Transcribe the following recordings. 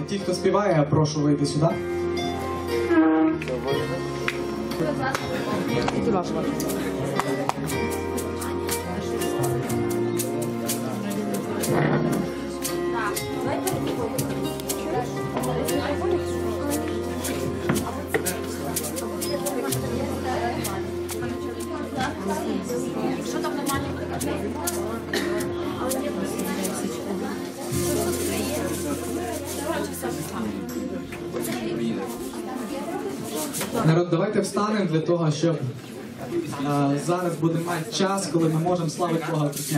Ті, хто співає, я прошу вийти сюди. Народ, давайте встанемо для того, щоб зараз будемо мати час, коли ми можемо славити Бога в піснях.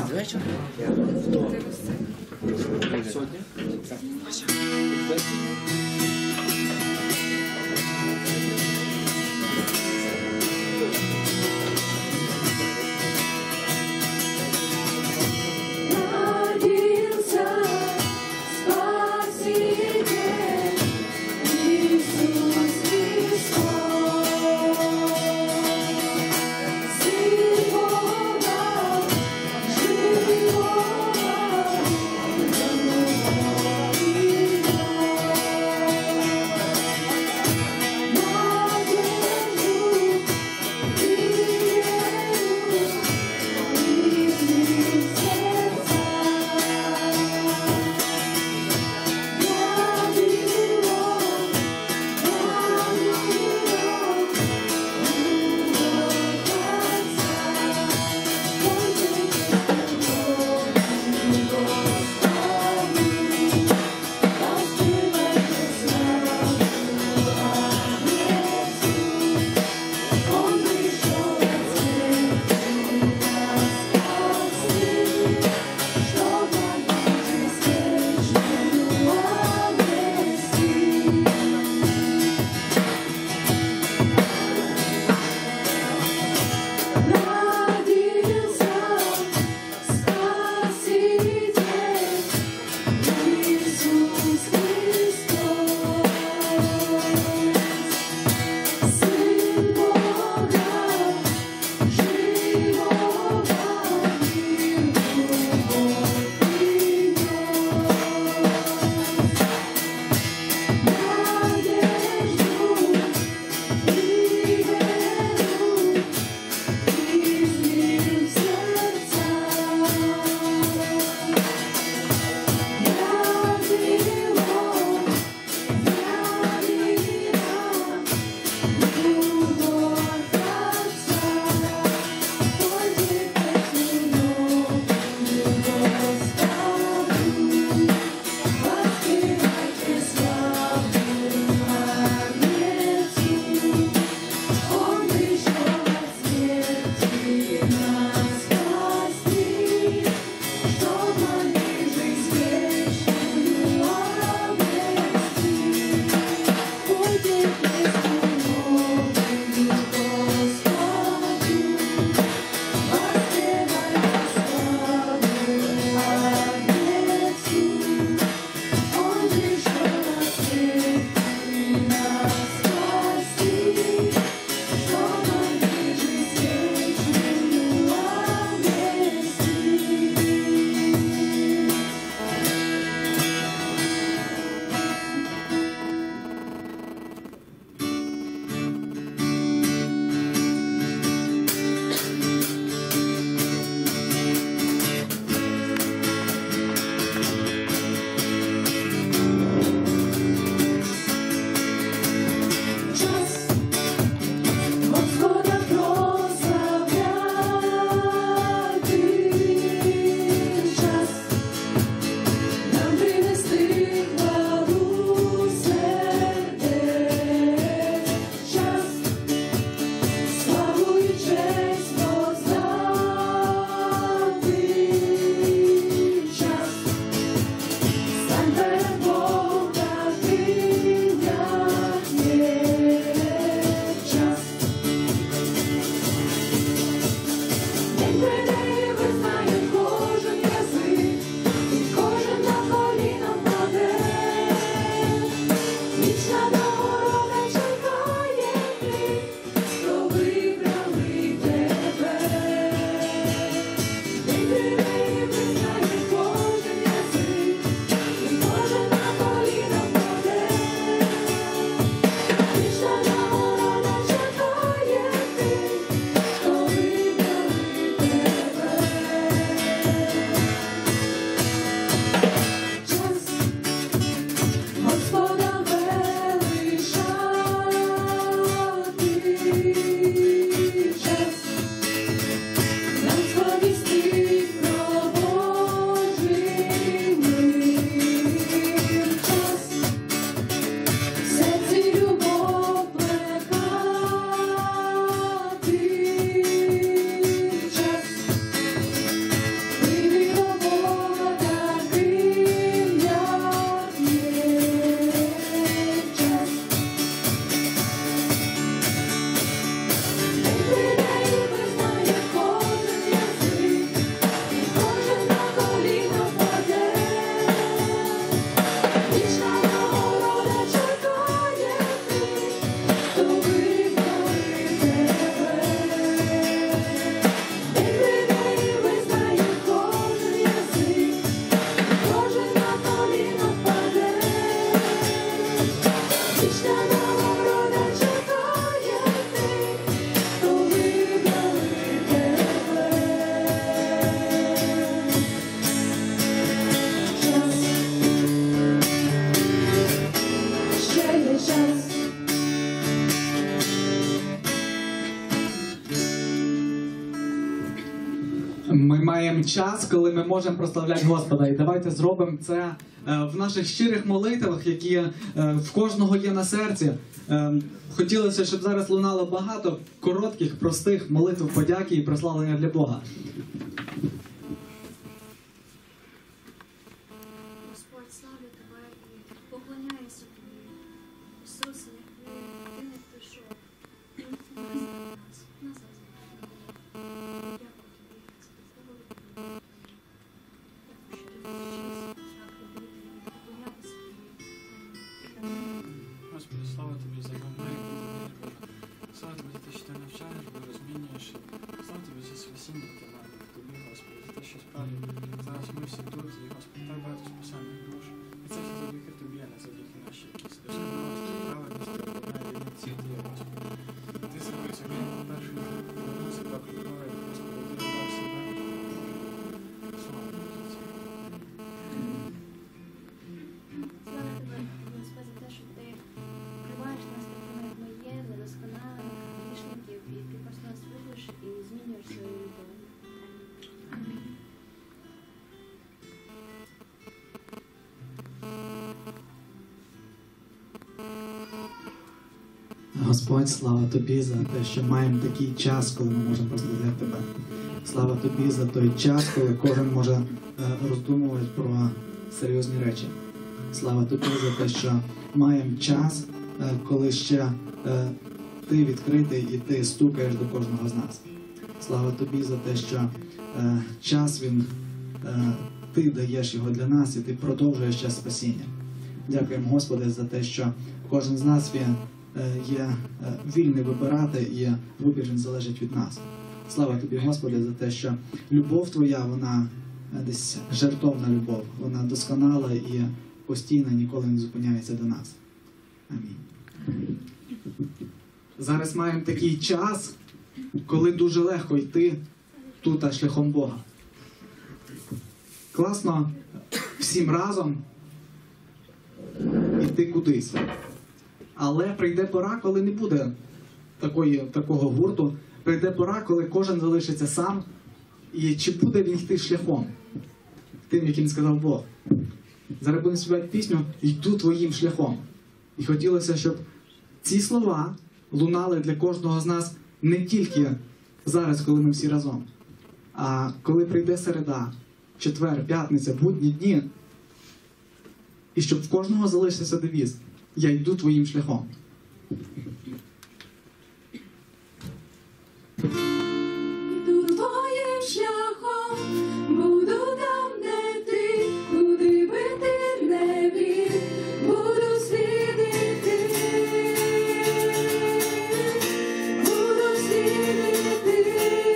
маємо час, коли ми можемо прославляти Господа. І давайте зробимо це в наших щирих молитвах, які в кожного є на серці. Хотілося, щоб зараз лунало багато коротких, простих молитв подяки і прославлення для Бога. Господь, славлю Тебе і поклоняюся Тобі. Ісусе, Ти не прийшов. Ти нас назад. Дякую Тобі за таку велику любов. Дякую, що Ти вчився так любити і поклонятися Тобі. Господи, слава Тобі за мир, слава Тобі за те, що Ти навчаєш, Бо розмінюєш. Слава Тобі за спасіння команди в Тобі, Господи, за те, що справді зараз ми всі тут, і Господи, так багато спасальних душ. І це все завдяки Тобі, а не завдяки нашій якісь досконалості, праведності, обладнання ці дії, Господи. Ти зробив собі перший себе прибуває, Господи, Ти дав себе. Слава Тобі за це. Слава Тебе, Господь, за те, що Ти приймаєш нас такими, як ми є, недосконалих грішників, і Ти просто нас любиш і змінюєш свою любов. Амінь. Господь, слава Тобі за те, що маємо такий час, коли ми можемо прославляти Тебе. Слава Тобі за той час, коли кожен може роздумувати про серйозні речі. Слава Тобі за те, що маємо час, коли ще Ти відкритий і Ти стукаєш до кожного з нас. Слава Тобі за те, що час Ти даєш його для нас і Ти продовжуєш час спасіння. Дякуємо, Господи, за те, що кожен з нас є вільний вибирати і вибір він залежить від нас. Слава Тобі, Господи, за те, що любов Твоя, вона десь жертовна любов, вона досконала і постійна, ніколи не зупиняється до нас. Амінь. Зараз маємо такий час, коли дуже легко йти тут шляхом Бога. Класно всім разом йти кудись. Але прийде пора, коли не буде такого гурту. Прийде пора, коли кожен залишиться сам. І чи буде він йти шляхом? Тим, яким сказав Бог. Зараз будемо співати пісню «Йду твоїм шляхом». І хотілося, щоб ці слова лунали для кожного з нас не тільки зараз, коли ми всі разом, а коли прийде середа, четвер, п'ятниця, будні дні. І щоб в кожного залишився девіз «Я йду твоїм шляхом». Йду твоїм шляхом, буду там, де ти, куди би ти не вів, буду слідити, буду слідити.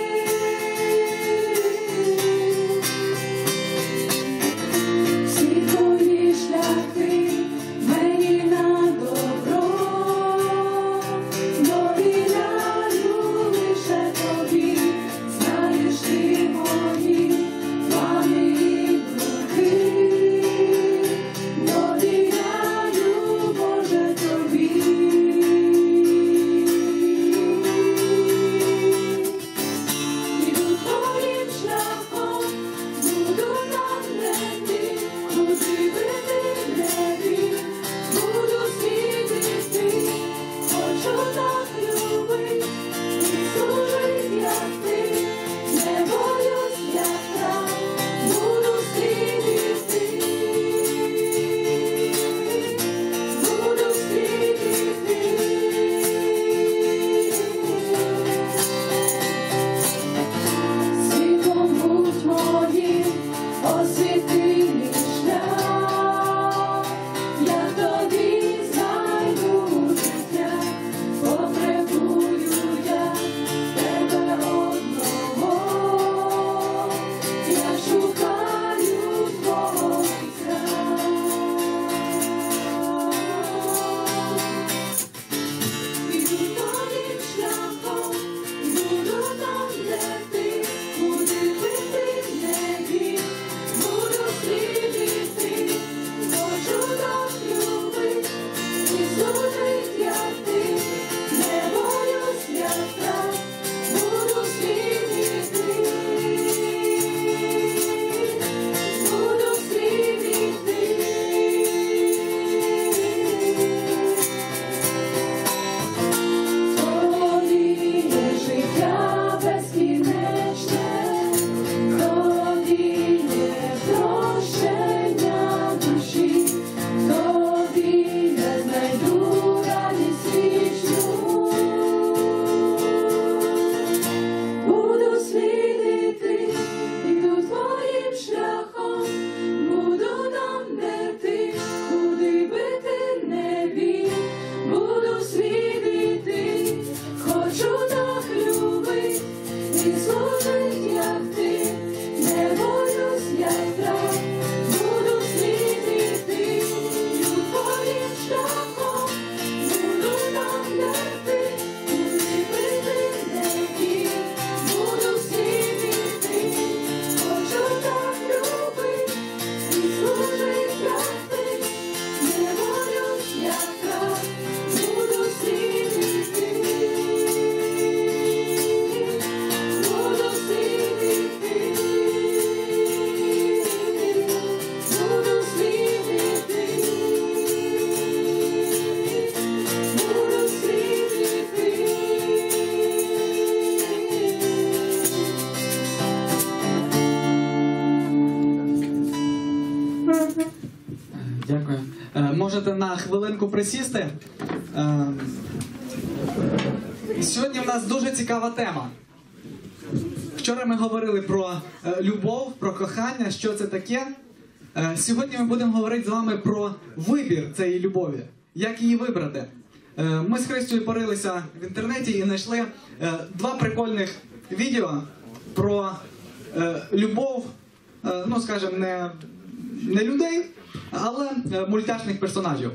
Всі твої шляхи мені на добро. Можете на хвилинку присісти. Сьогодні в нас дуже цікава тема. Вчора ми говорили про любов, про кохання, що це таке. Сьогодні ми будемо говорити з вами про вибір цієї любові. Як її вибрати? Ми з Христю порилися в інтернеті і знайшли два прикольних відео про любов, ну скажімо, не людей, але мультяшних персонажів.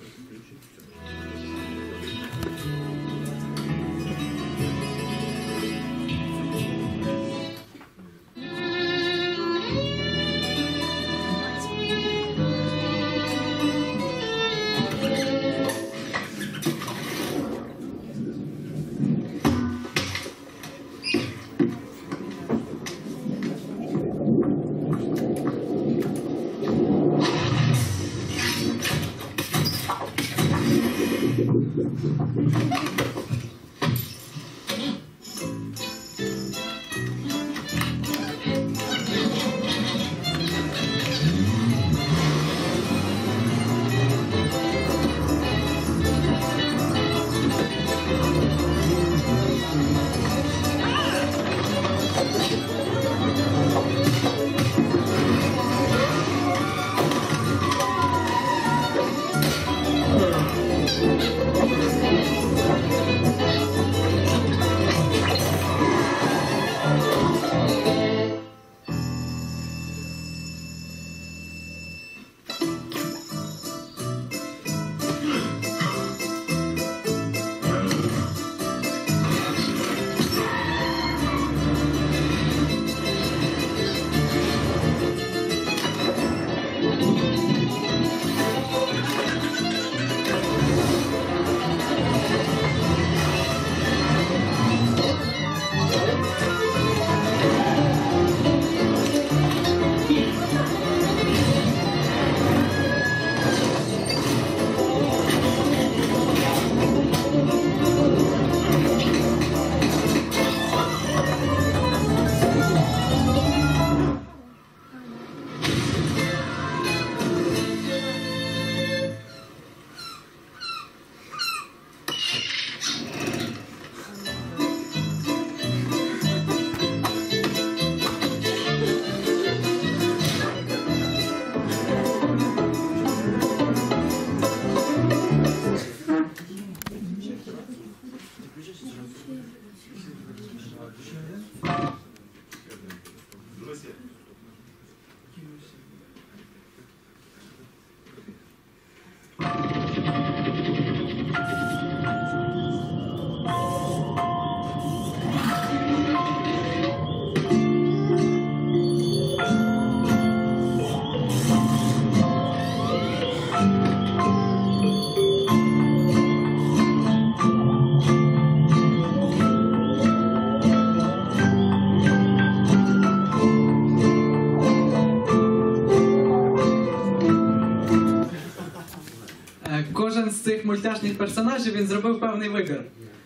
Кожен з цих мультяшних персонажів він зробив певний вибір.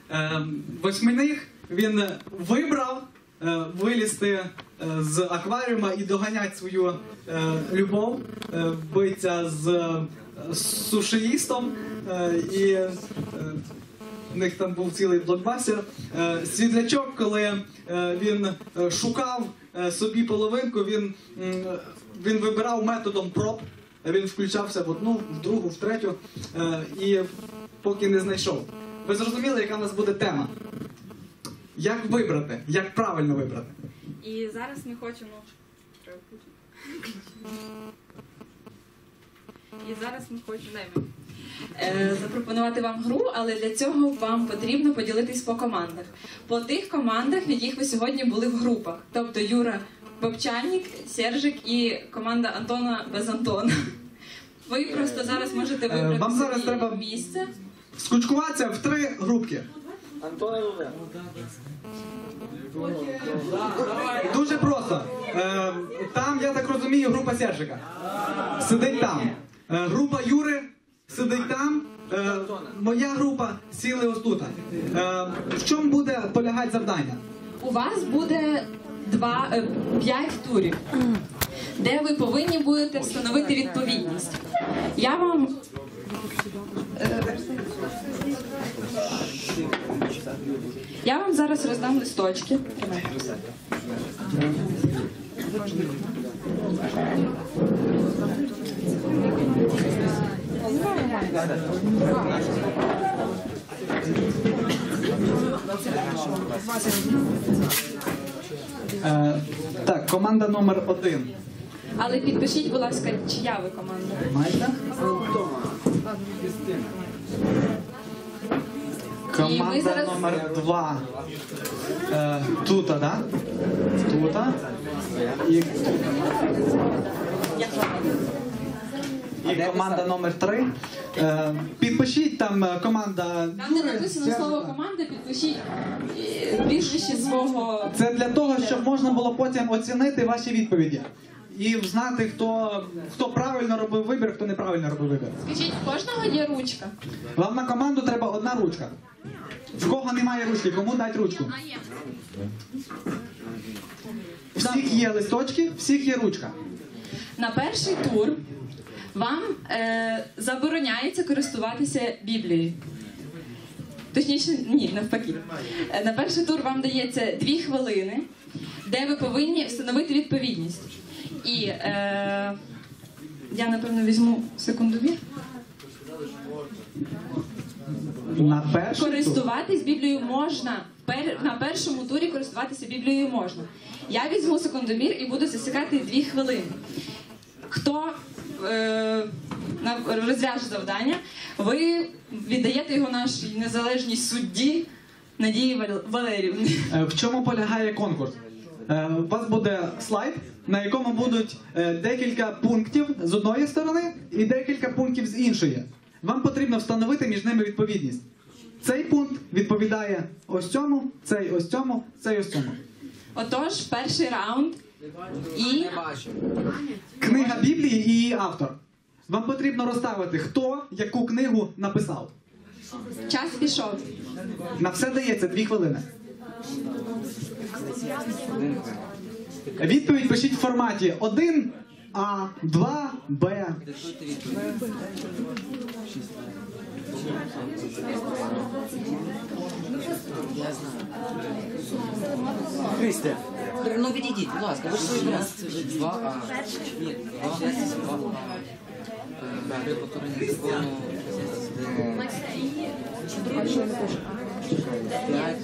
Восьминіг він вибрав вилізти з акваріума і доганяти свою любов, битися з сушиїстом, і в них там був цілий блокбастер. Світлячок, коли він шукав собі половинку, він вибирав методом проб. Він включався в одну, в другу, в третю, і поки не знайшов. Ви зрозуміли, яка в нас буде тема? Як вибрати? Як правильно вибрати? І зараз ми хочемо... запропонувати вам гру, але для цього вам потрібно поділитись по командах. По тих командах, в яких ви сьогодні були в групах. Тобто Юра Бобчальник, Сержик і команда Антона без Антона. Ви просто зараз можете вибрати вам зараз собі треба місце. скучкуватися в 3 групки. Дуже просто. Там, я так розумію, група Сержика. Сидить там. Група Юри сидить там. Моя група сіли ось тут. В чому буде полягати завдання? У вас буде 5 турів. де ви повинні будете встановити відповідність. Я вам зараз роздам листочки. Так, команда номер 1. Але підпишіть, будь ласка, чия ви команда. Маєте? Команда зараз- номер 2. Тута, да? Тута. І команда номер 3. Підпишіть там команда. Там, де написано слово команда, підпишіть прізвище свого. Це для того, щоб можна було потім оцінити ваші відповіді. І знати, хто правильно робив вибір, хто неправильно робив вибір. Скажіть, в кожного є ручка? Вам на команду треба одна ручка. В кого немає ручки, кому дать ручку? Всіх є листочки, всіх є ручка. На перший тур вам забороняється користуватися Біблією. Точніше, ні, навпаки. На перший тур вам дається 2 хвилини, де ви повинні встановити відповідність. І я, напевно, візьму секундовір. На перший тур. Користуватись Біблією можна. На першому турі користуватися Біблією можна. Я візьму секундомір і буду засікати 2 хвилини. Хто розв'яже завдання, ви віддаєте його нашій незалежній судді Надії Валеріївні. В чому полягає конкурс? У вас буде слайд, на якому будуть декілька пунктів з одної сторони і декілька пунктів з іншої. Вам потрібно встановити між ними відповідність. Цей пункт відповідає ось цьому, цей ось цьому, цей ось цьому. Отож, перший раунд. І Книга Біблії і її автор. Вам потрібно розставити, хто яку книгу написав. час пішов. На все дається 2 хвилини. Відповідь пишіть в форматі 1А, 2Б. Христе, ну відійдіть, будь ласка, ви ж свої два. Ні, два. При повторенні закону 5.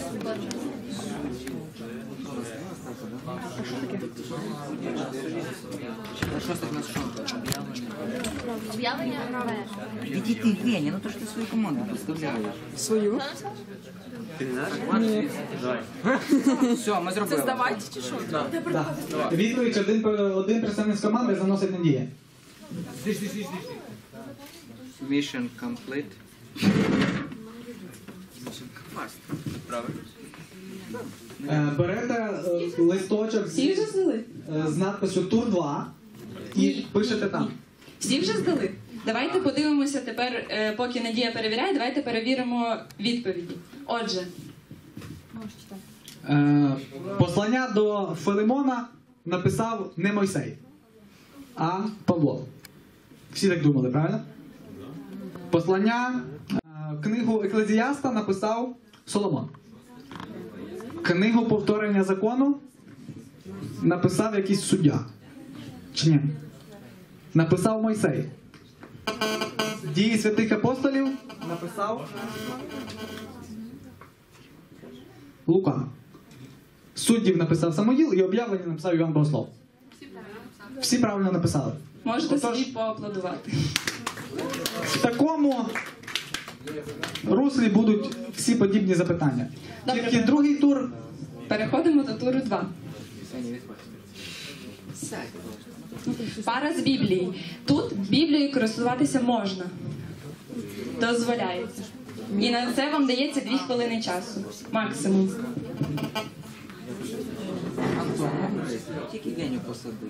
Що так нас що? Об'явлення нове. Іди ти, Геня, ну то ж ти свою команду представляєш. Свою? Все, ми зробили. Це здавати чи що? Да. Відповідь один представник з команди заносить Надія. Mission complete. Берете листочок Всі вже здали? з надписю Тур 2 і Ні. пишете там. Всі вже здали? Давайте подивимося тепер, поки Надія перевіряє, давайте перевіримо відповіді. Отже, Послання до Филимона написав не Мойсей, а Павло. Всі так думали, правильно? Послання, книгу Еклезіаста написав Соломон. Книгу повторення закону написав якийсь суддя. Чи ні? Написав Мойсей. Дії святих апостолів написав Лука. Суддів написав Самуїл і об'явлення написав Іван Богослов. Всі правильно написали. можете Отож, собі поаплодувати. в такому руслі будуть всі подібні запитання. Добре. Тільки другий тур. Переходимо до туру 2. Пара з Біблії. Тут Біблією користуватися можна. Дозволяється. І на це вам дається 2 хвилини часу. Максимум. Тільки Геню посадив.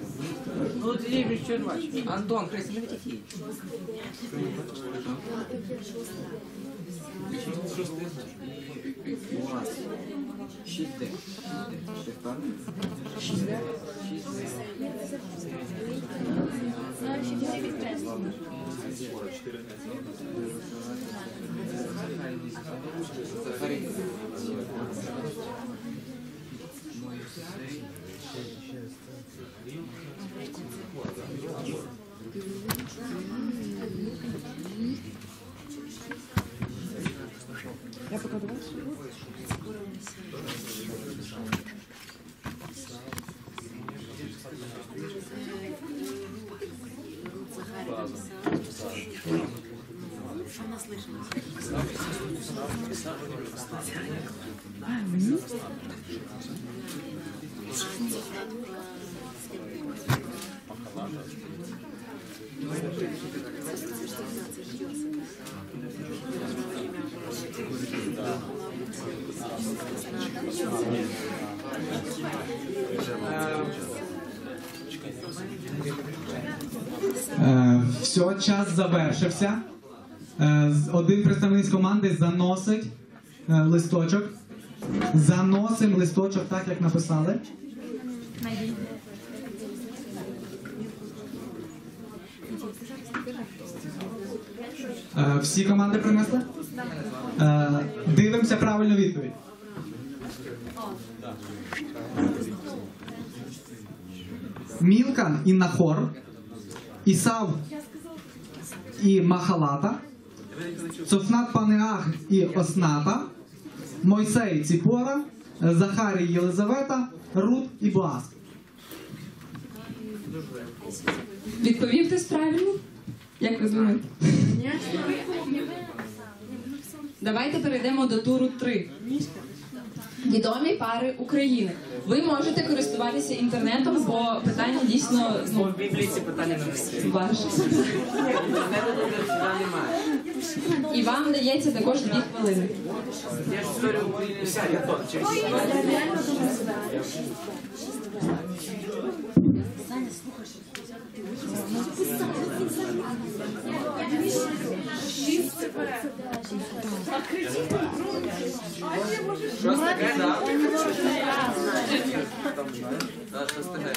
Антон, Христя, не відійдіть. У вас 6 де. Ти впевнений? 6 де. Все, час завершився. Один представник з команди заносить листочок. Заносимо листочок так, як написали. Всі команди принесли? Дивимося правильну відповідь. Мілкан і Нахор, Ісав і Махалата, Цофнат Панеах і Осната, Мойсей Ціпора, Захарій Єлизавета, Рут і Боаз. Відповів хтось правильно? Як ви думаєте? Давайте перейдемо до туру 3. Відомі пари України. Ви можете користуватися інтернетом, бо питання дійсно В Біблії ці питання не всі. ваше. Інтернету немає. І вам дається також 2 хвилини. Я ж історію України вся, я то через Що таке, да? Так, що таке?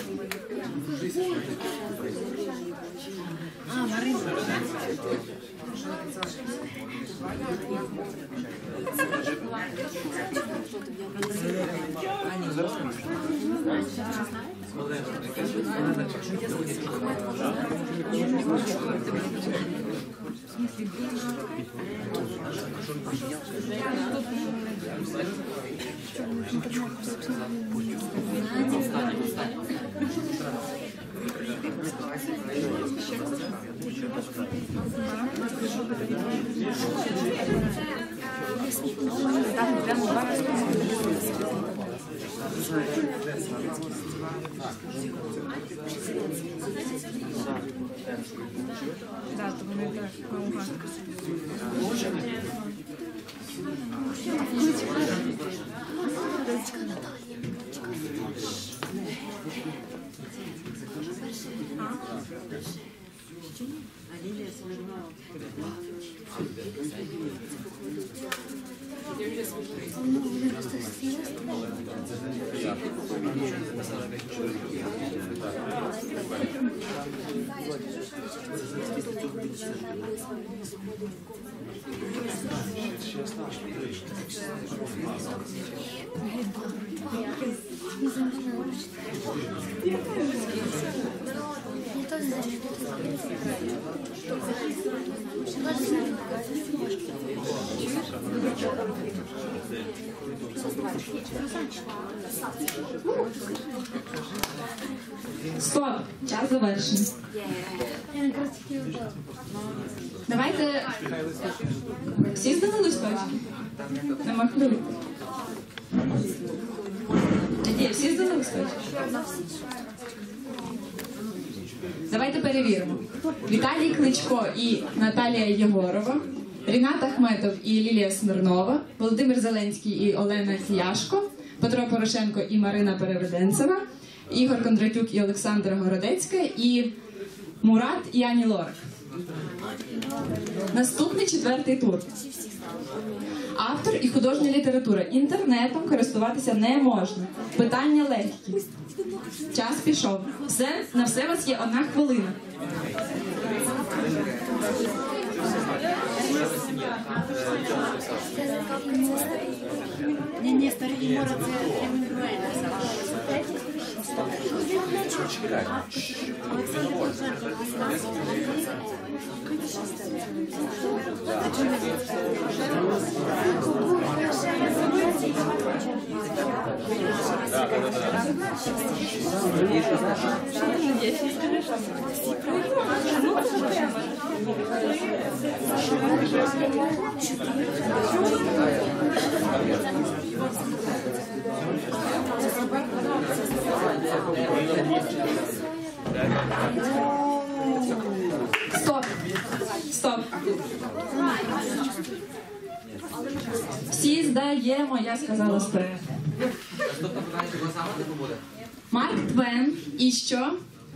Стоп! Час завершений. Давайте... Всі здали листочки? Нема хвилин. Надія, всі здали листочки? Давайте перевіримо. Віталій Кличко і Наталія Єгорова, Рінат Ахметов і Лілія Смирнова, Володимир Зеленський і Олена Кияшко, Петро Порошенко і Марина Переведенцева, Ігор Кондратюк і Олександра Городецька, і Мурат і Ані Лорак. Наступний 4-й тур. Автор і художня література. Інтернетом користуватися не можна. Питання легкі. Час пішов. На все у вас є 1 хвилина. Ні, старий Мора це Хемінгуей написав. Олександр Довженко Стоп. Стоп. Всі здаємо, я сказала стоя. Марк Твен і що?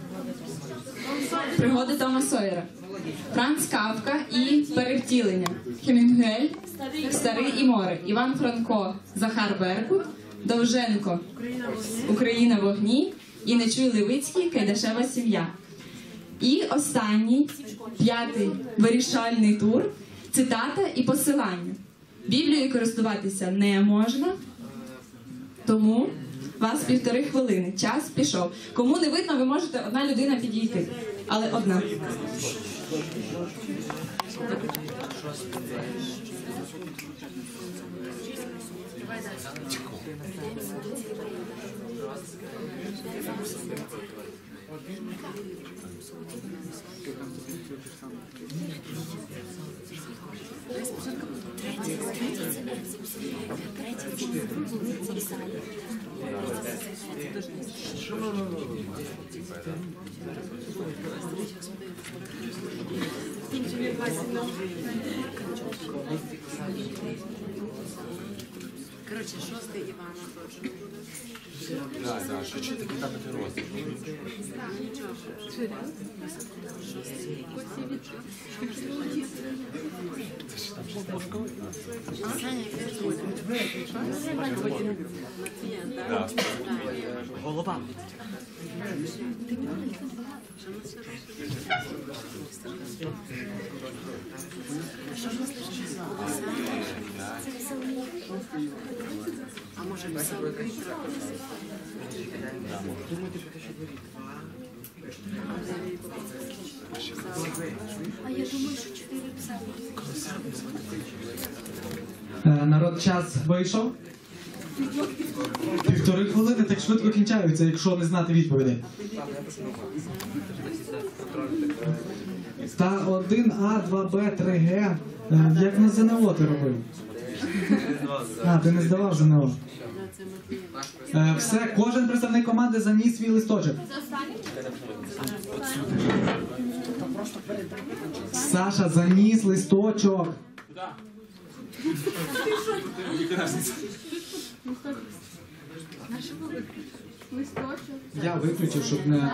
Пригоди Тома Сойера. Франц Кафка і перевтілення. Хемінгуей, Старий і море. Іван Франко, Захар Беркут, Довженко, Україна в огні і Нечуй Левицький, Кайдашева сім'я. І останній, п'ятий вирішальний тур, цитата і посилання. Біблією користуватися не можна, тому вас 1,5 хвилини. Час пішов. Кому не видно, ви можете одна людина підійти. Але одна. Коротше, 6-й Івана теж. Да, що таке там розділ? Голова. А може писав Віктора? А я думаю, що 4 писали. Народ, час вийшов. 1,5 хвилини так швидко кінчаються, якщо не знати відповідей. Та 1А, 2Б, 3Г. Як на ЗНО ти робив? А, ти не здавав ЗНО. Все, кожен представник команди заніс свій листочок. Саша заніс листочок. Я виключив, щоб не...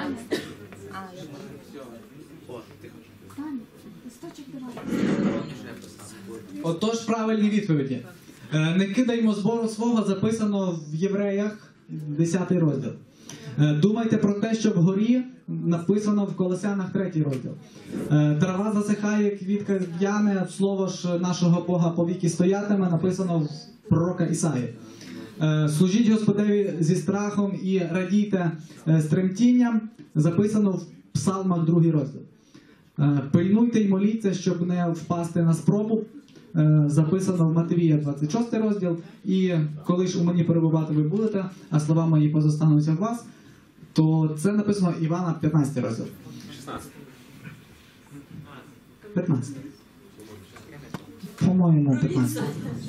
Отож, правильні відповіді. Не кидаймо збору свого, записано в Євреях, 10 розділ. Думайте про те, що вгорі написано в Колосянах 3 розділ. Трава засихає, квітка в'яне, слово ж нашого Бога повіки стоятиме, написано в пророка Ісаї. Служіть Господеві зі страхом і радійте з тремтінням, записано в Псалмах 2 розділ. Пильнуйте й моліться, щоб не впасти на спробу, записано в Матвія 26 розділ. І коли ж у мені перебувати ви будете, а слова мої позостануться в вас, то це написано Івана 15 розділ. 16. 15. По-моєму, 15.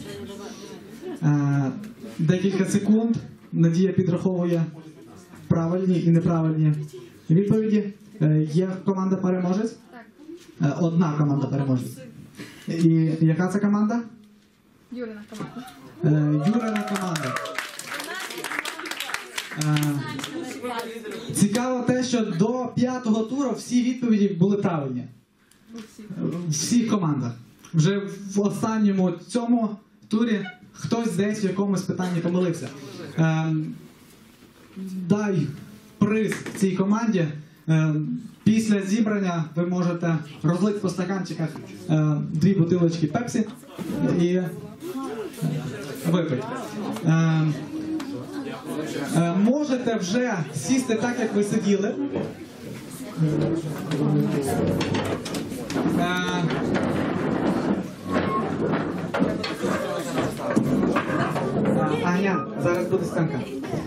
Декілька секунд. Надія підраховує правильні і неправильні відповіді. Є команда переможець? Так. Одна команда переможець. І яка це команда? Юрина команда. Юрина команда. Цікаво те, що до 5-го туру всі відповіді були правильні. В всіх командах. Вже в останньому цьому турі хтось десь в якомусь питанні помилився. Дай приз цій команді. Після зібрання ви можете розлити по стаканчиках 2 бутилочки пепсі і випити. Можете вже сісти так, як ви сиділи. Аня, зараз буде сценка.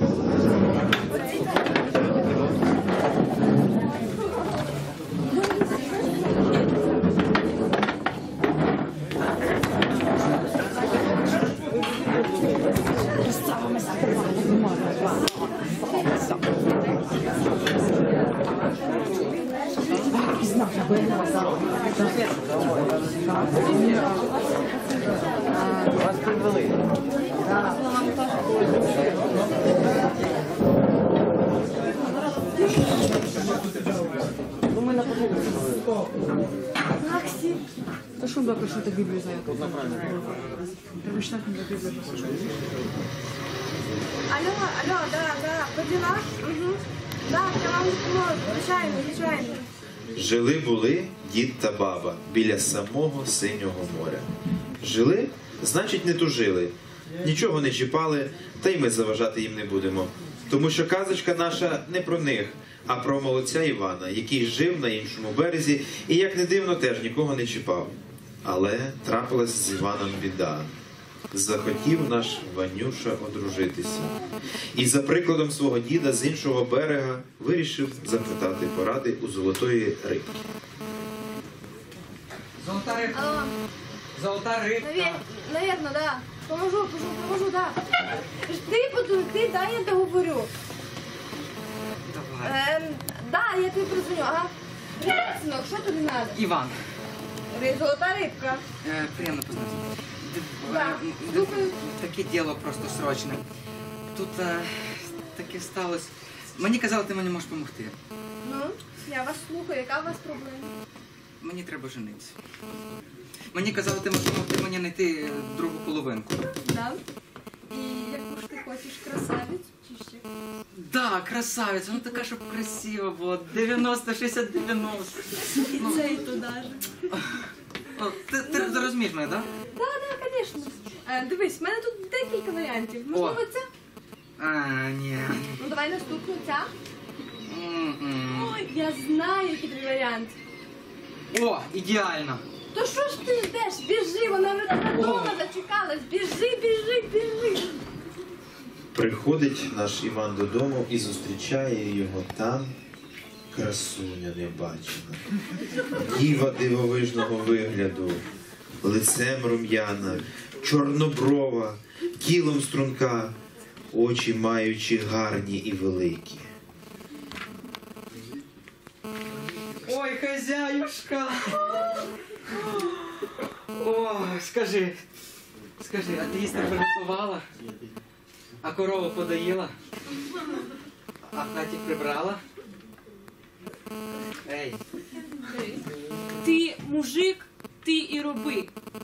То що ви прочитати Біблію за яку? Треба читати Біблію. Алло, да, по делах? Угу. Да, я вам допоможу, звичайно. Жили-були дід та баба біля самого синього моря. Жили, значить не тужили, нічого не чіпали, та й ми заважати їм не будемо. Тому що казочка наша не про них, а про молодця Івана, який жив на іншому березі і, як не дивно, теж нікого не чіпав. Але трапилась з Іваном біда. Захотів наш Ванюша одружитися. І за прикладом свого діда з іншого берега вирішив запитати поради у золотої рибки. Золота рибка. Алло, Золота рибка. наверное, да. Поможу, да. Ты, дай я договорю. Давай. Да, я тобі прозвоню, ага. Привет, сынок, що тобі надо? Іван. Золота рибка. Приємно познайомитися. Да, слухаю. Таке діло просто срочне. Тут таке сталося. Мені казали, ти мені можеш допомогти. Ну, я вас слухаю, яка у вас проблема? Мені треба женитися. Мені казали, ти можеш допомогти мені знайти другу половинку. Да? І яку ж ти хочеш, красавець чи ще? Да, красавиця, ну така, щоб красива була. 90-60-90. І це і туди ж. Ти розумієш мене, так? Да, звісно. Дивись, в мене тут декілька варіантів. Можливо, це? Ні. Ну, давай наступну, ця. Ой, я знаю, який твій варіант. О, ідеально. То що ж ти ждеш? Біжи, вона вже тебе вдома зачекалась. Біжи. Приходить наш Іван додому і зустрічає його там красуня небачена. Діва дивовижного вигляду, лицем рум'яна, чорноброва, тілом струнка, очі маючи гарні і великі. Ой, хазяюшка. О, скажи, а ти їсти приготувала? А корову подоїла? А в хаті прибрала? Ей. Ти мужик, ти і роби.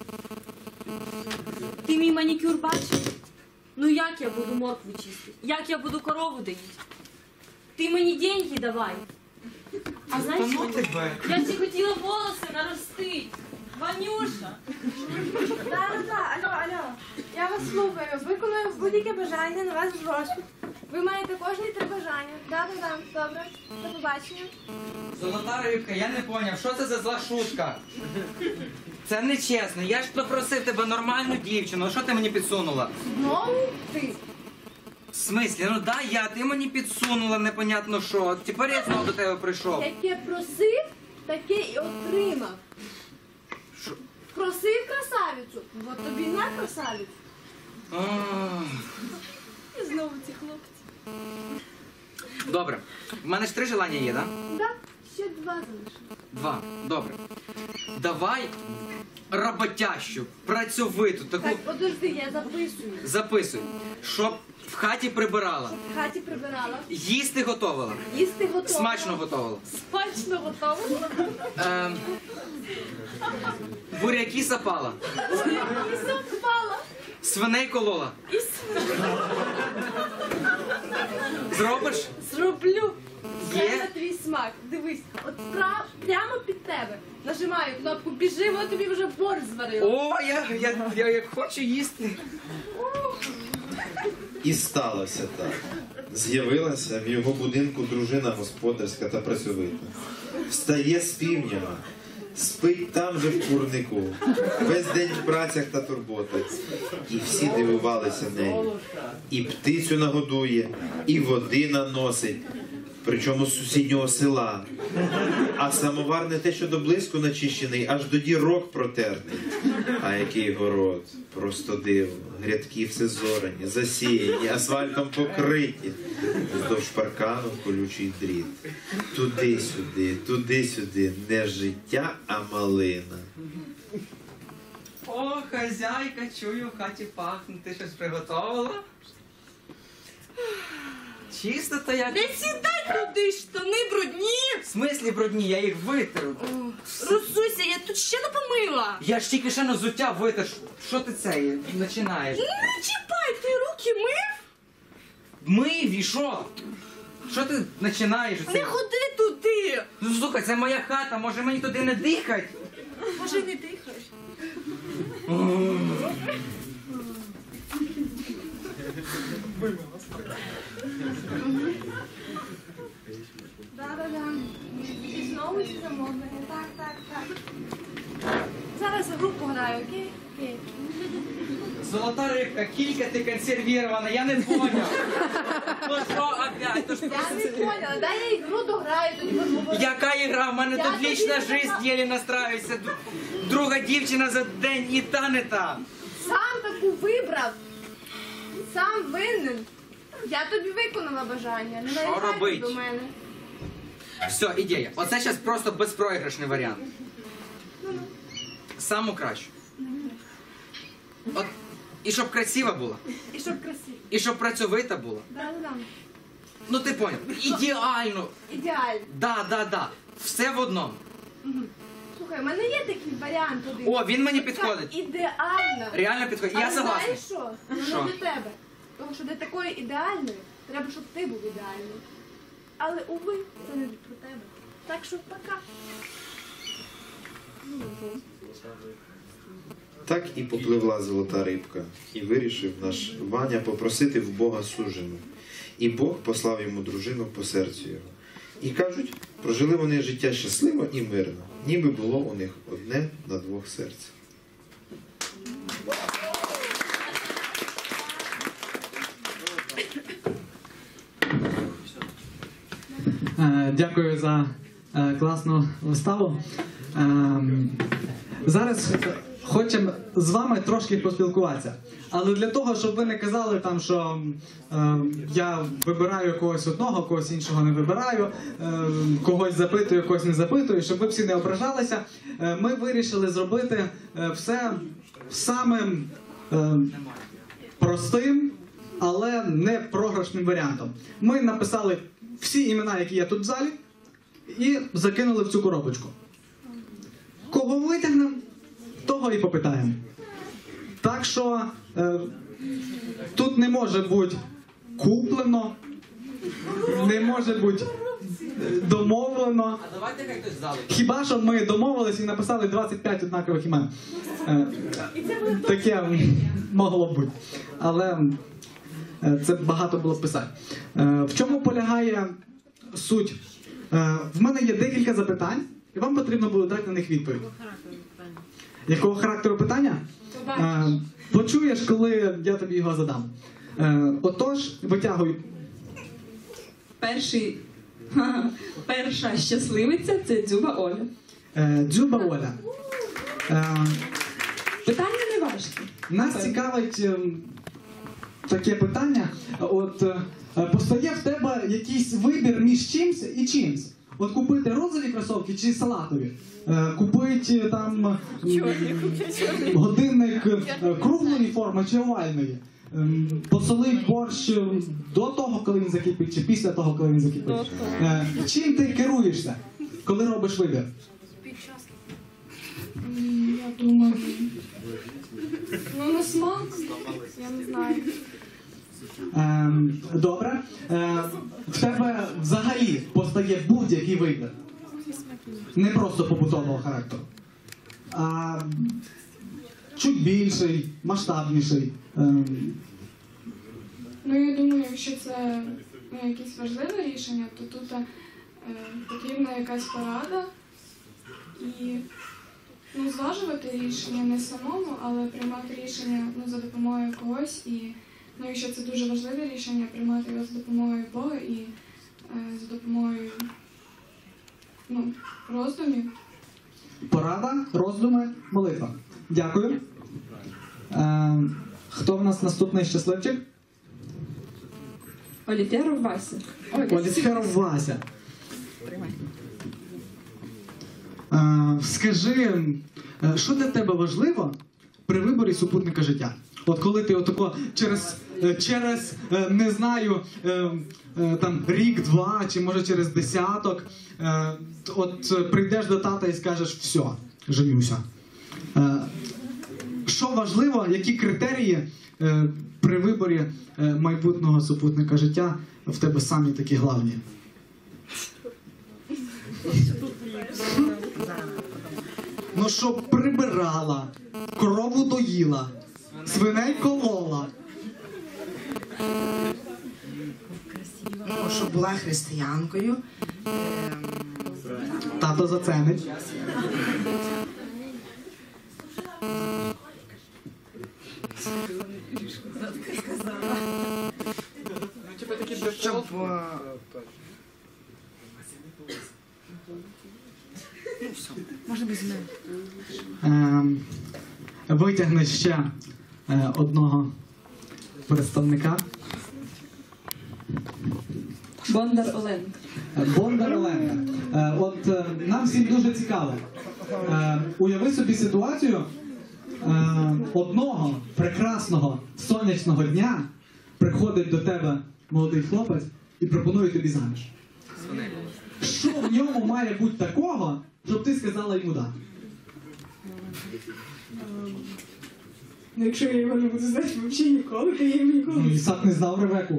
Ти мій манікюр бачив? Ну як я буду моркву чистити? Як я буду корову доїти? Ти мені деньги давай. А знаєш, Ну тебе. я ті хотіла волоси наростити. Ванюша. Да, алло. Я вас слухаю. Виконую будь-яке бажання на вас розсуд. Ви маєте кожні 3 бажання. Да. Добре. До побачення. Золота рибка, я не поняв, що це за зла шутка? Це не чесно. Я ж попросив тебе нормальну дівчину, а що ти мені підсунула? Знову ти. В смислі? Ну да, ти мені підсунула непонятно що. Тепер я знову до тебе прийшов. Яке просив, таке і отримав. Що? Просив красавицю, от тобі на красавицю. І знову ці хлопці. Добре. В мене ж 3 желання є, так? Да, ще 2 залишилось. 2. Добре. Давай роботящу, працьовиту, таку... Так, подожди, я записую. Записуй. Щоб в хаті прибирала. В хаті прибирала. Їсти готувала. Їсти готова. Смачно готувала. Смачно готова. Буряки сапала. І сапала. Свиней колола. І свиней. Зробиш? Зроблю. Це на твій смак. Дивись, от прямо під тебе. Нажимаю кнопку, біжи, вона тобі вже борщ зварила. О, я як хочу їсти. І сталося так. З'явилася в його будинку дружина господарська та працьовита. Встає з півдня, спить там же в курнику, весь день в працях та турботах. І всі дивувалися нею. І птицю нагодує, і води наносить, причому з сусіднього села. А самовар не те, що до блиску начищений, аж до дірок протертий. А який город, просто диво. Грядки все зорані, засіяні, асфальтом покриті. Вздовж паркану колючий дріт. Туди-сюди, не життя, а малина. О, хазяйка, чую, в хаті пахне. Ти щось приготувала? Чисто то як... Не сідай туди, штани брудні! В смислі брудні, я їх витру. Розсуйся, я тут ще не помила. Я ж тільки ще на взуття витер. Що ти це починаєш? Не чіпай, ти руки мив? Мив і що? Що ти починаєш? Не ходи туди! Ну слухай, це моя хата, може мені туди не дихать? Може не дихаєш? Да. І знову ці замовлення. Так. Зараз гру пограю, окей? Окей. Золота рибка, кілька ти консервірована, я не поняв. Ну що опять? То ж Я не поняла, дай я ігру дограю, тоді поговоримо. яка ігра? В мене Я тут тобі лічна не жизнь знала. єлі настраюється. Друга дівчина за день і та не та. Сам таку вибрав. Сам винен. Я тобі виконала бажання. Не Що нарікай робить? до мене. Все, ідея. Оце зараз просто безпроіграшний варіант. Саму кращу. От, і щоб красива була, І щоб красиво. і щоб працьовита була. Да. Ну ти поняв, ідеально. Ідеально. Да. Все в одному. Слухай, у мене є такий варіант один. О, він мені Така підходить. Ідеальна. Реально підходить. Я Але согласен. знаєш що? Вона Що? не для тебе. Тому що для такої ідеальної треба, щоб ти був ідеальний. Але, уви, це не про тебе. Так що пока. Так і попливла золота рибка, і вирішив наш Ваня попросити в Бога сужену. І Бог послав йому дружину по серцю його. І кажуть, прожили вони життя щасливо і мирно, ніби було у них одне на двох серцях. Дякую за класну виставу. Зараз хочемо з вами трошки поспілкуватися. Але для того, щоб ви не казали, там, що я вибираю когось одного, когось іншого не вибираю, когось запитую, когось не запитую, щоб ви всі не ображалися, ми вирішили зробити все самим простим, але не програшним варіантом. Ми написали всі імена, які є тут в залі, і закинули в цю коробочку. Кого витягнемо, того і попитаємо. Так що тут не може бути куплено, не може бути домовлено. А давайте хай хтось зали. Хіба що ми домовились і написали 25 однакових імен. Таке могло б бути. Але це багато було писати. В чому полягає суть? В мене є декілька запитань, і вам потрібно буде дати на них відповідь. Якого характеру питання? Почуєш, коли я тобі його задам. Отож, витягуй. Перша щасливиця – це Дзюба Оля. Дзюба Оля. Питання не важкі. Нас цікавить таке питання. От постає в тебе якийсь вибір між чимсь і чимсь. От купити розові кросовки чи салатові. Купити там годинник круглої форми чи овальної. Посолить борщ до того, коли він закипить, чи після того, коли він закипить. Чим ти керуєшся, коли робиш вибір? Я думаю. Ну, на смак. Я не знаю. Добре. В тебе взагалі постає будь-який вибір. Не просто побутового характеру. А чуть більший, масштабніший. Ну, я думаю, якщо це якесь важливе рішення, то тут потрібна якась порада і зважувати рішення не самому, але приймати рішення за допомогою когось. І якщо це дуже важливе рішення, приймати його за допомогою Бога і за допомогою роздумів. Порада, роздуми, молитва. Дякую. Хто в нас наступний щасливчик? Оліферов Вася. Оліферов Вася. Скажи, що для тебе важливо при виборі супутника життя? От коли ти отако через не знаю, там рік-два, чи може через десяток, от прийдеш до тата і скажеш, все, женюся. Що важливо, які критерії при виборі майбутнього супутника життя в тебе самі такі главні? Ну, щоб прибирала, корову доїла, свиней колола. Ну, щоб була християнкою. Тато заценить. Щоб... Ну, все. Може без мене. Витягни ще одного представника. Бондар Оленка. Бондар Оленка. От нам всім дуже цікаво. Уяви собі ситуацію одного прекрасного сонячного дня приходить до тебе молодий хлопець і пропонує тобі заміж. Що в ньому має бути такого, щоб ти сказала йому «да»? Ну, якщо я його не буду знати взагалі ніколи, то я йому ніколи. Ну, Ісак не знав Ревеку.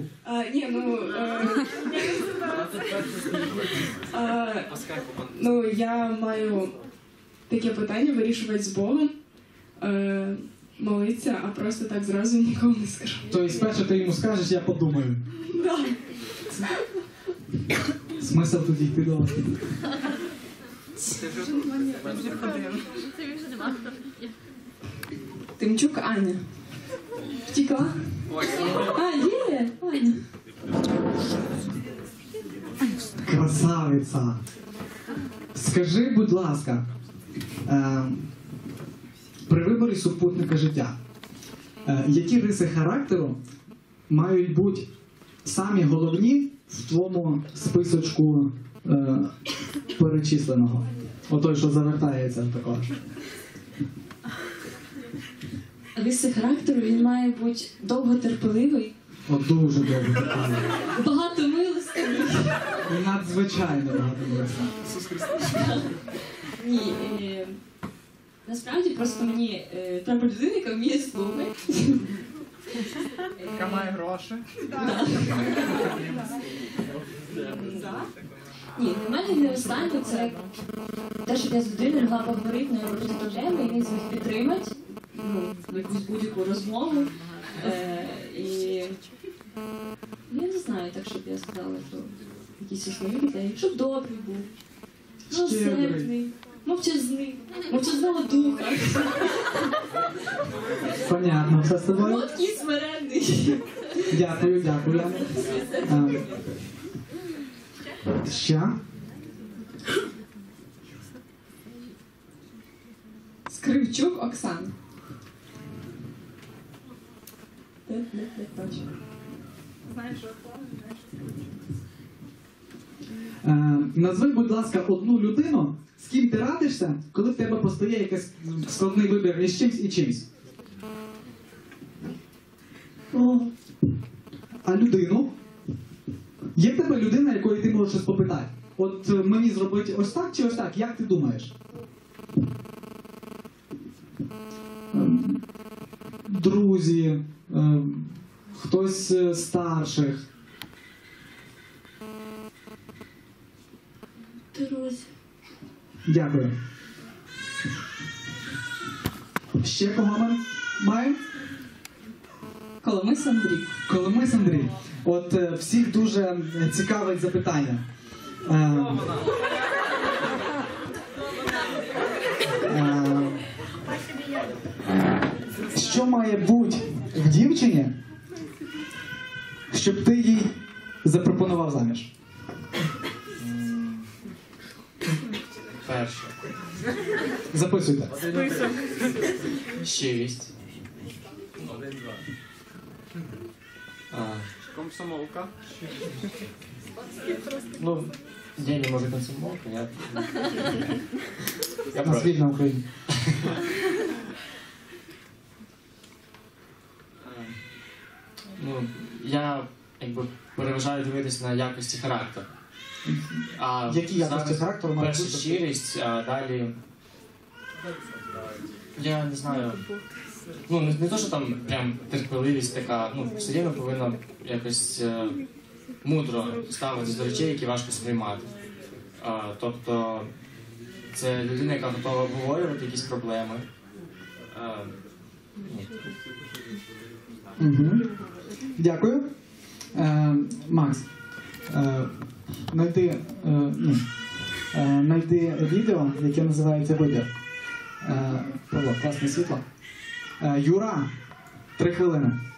Я маю таке питання вирішувати з Богом, молитися, а просто так зразу нікому не скажу. Тобто спершу ти йому скажеш, я подумаю. Да. Смисл тоді йти до вас. Тимчук Аня. Втекла? А, є? Аня. Красавиця. Скажи, будь ласка, при виборі супутника життя, які риси характеру мають бути самі головні в твоєму списочку перечисленого? Отой, що завертається також. Риси характеру, він має бути довготерпеливий. От дуже добре. Багато милостивий. І надзвичайно багато милостивий. Ні, насправді просто мені треба людина, яка вміє слухати. Яка має гроші. Ні, для мене не останнє це те, щоб я з людиною могла поговорити на якусь проблему і він зміг підтримати якусь будь-яку розмову. І я не знаю, так, щоб я сказала, що якісь основні критерії. Щоб добрий був, милосердний, мовчазного духа. Понятно, все з тобою? Моткий смиренний. Дякую, дякую. Ще? Скривчук Оксана. Знаєш, що? Назви, будь ласка, одну людину, з ким ти радишся, коли в тебе постає якийсь складний вибір між чимсь і чимсь. А людину? Є в тебе людина, якої ти можеш щось попитати? От мені зробити ось так чи ось так? Як ти думаєш? Друзі, Хтось з старших. Друзі. Дякую. Ще кого ми маємо? Коломис Андрій. Коломис Андрій. От всіх дуже цікавить запитання. Що має бути в дівчині, щоб ти їй запропонував заміж? Перше. Записуйте. Щирість. Комсомолка. Ну, я не можу комсомолка, я У нас вільна Україна. Ну, я якби переважаю дивитися на якості характеру. А Які якості зараз характеру мають перше бути? щирість, а далі. Я не знаю. Ну, не то, що там прям терпеливість така, ну, все рівно повинна якось мудро ставитись до речей, які важко сприймати. Тобто, це людина, яка готова обговорювати якісь проблеми. Угу. Дякую. Макс, знайди відео, яке називається «Вибір». Павло, класне світло. Юра, 3 хвилини.